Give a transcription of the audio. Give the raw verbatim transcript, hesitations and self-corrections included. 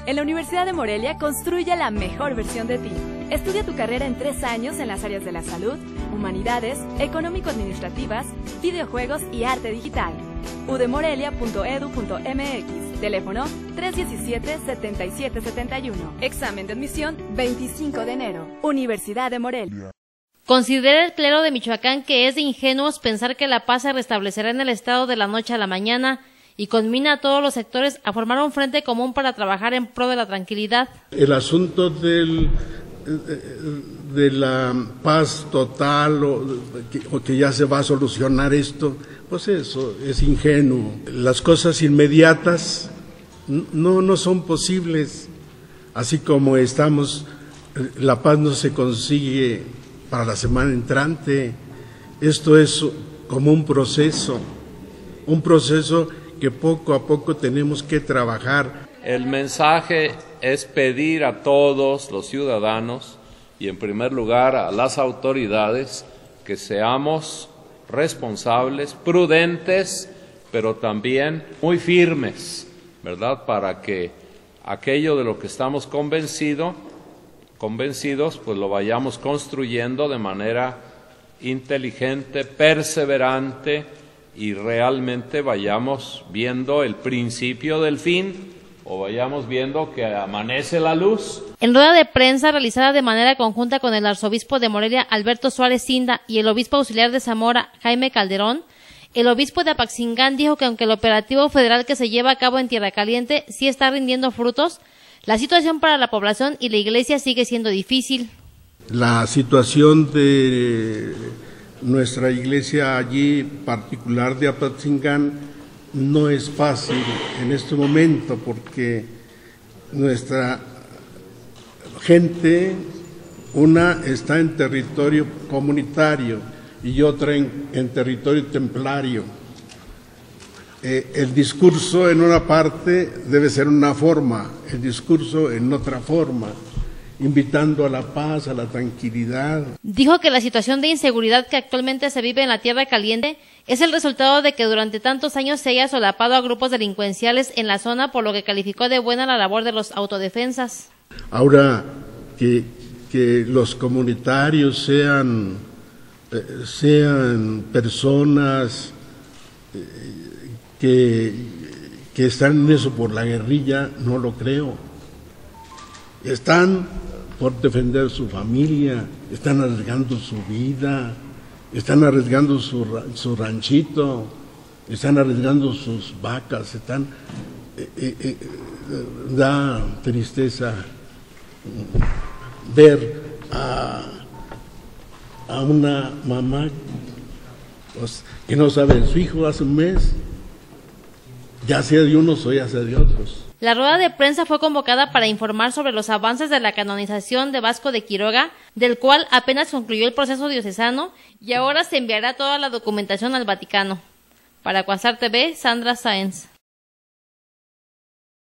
En la Universidad de Morelia construye la mejor versión de ti. Estudia tu carrera en tres años en las áreas de la salud, humanidades, económico-administrativas, videojuegos y arte digital. u d morelia punto e d u punto m x. Teléfono tres uno siete, siete siete siete uno. Examen de admisión veinticinco de enero. Universidad de Morelia. Considera el clero de Michoacán que es de ingenuos pensar que la paz se restablecerá en el estado de la noche a la mañana y conmina a todos los sectores a formar un frente común para trabajar en pro de la tranquilidad. El asunto del, de la paz total o que, o que ya se va a solucionar esto, pues eso es ingenuo. Las cosas inmediatas no, no son posibles. Así como estamos, la paz no se consigue para la semana entrante. Esto es como un proceso, un proceso que poco a poco tenemos que trabajar. El mensaje es pedir a todos los ciudadanos y en primer lugar a las autoridades que seamos responsables, prudentes, pero también muy firmes, ¿verdad? Para que aquello de lo que estamos convencido, convencidos, pues lo vayamos construyendo de manera inteligente, perseverante, y realmente vayamos viendo el principio del fin o vayamos viendo que amanece la luz. En rueda de prensa realizada de manera conjunta con el arzobispo de Morelia, Alberto Suárez Cinda, y el obispo auxiliar de Zamora, Jaime Calderón, el obispo de Apaxingán dijo que aunque el operativo federal que se lleva a cabo en Tierra Caliente sí está rindiendo frutos, la situación para la población y la iglesia sigue siendo difícil. La situación de nuestra iglesia allí, particular de Apaxingán, no es fácil en este momento porque nuestra gente, una está en territorio comunitario y otra en, en territorio templario. Eh, el discurso en una parte debe ser una forma, el discurso en otra forma, invitando a la paz, a la tranquilidad. Dijo que la situación de inseguridad que actualmente se vive en la Tierra Caliente es el resultado de que durante tantos años se haya solapado a grupos delincuenciales en la zona, por lo que calificó de buena la labor de los autodefensas. Ahora que, que los comunitarios sean, eh, sean personas eh, que, que están en eso por la guerrilla, no lo creo. Están por defender su familia, están arriesgando su vida, están arriesgando su, su ranchito, están arriesgando sus vacas, están eh, eh, eh, da tristeza ver a, a una mamá pues, que no sabe de su hijo hace un mes, ya sea de unos o ya sea de otros. La rueda de prensa fue convocada para informar sobre los avances de la canonización de Vasco de Quiroga, del cual apenas concluyó el proceso diocesano y ahora se enviará toda la documentación al Vaticano. Para Quasar T V, Sandra Sáenz.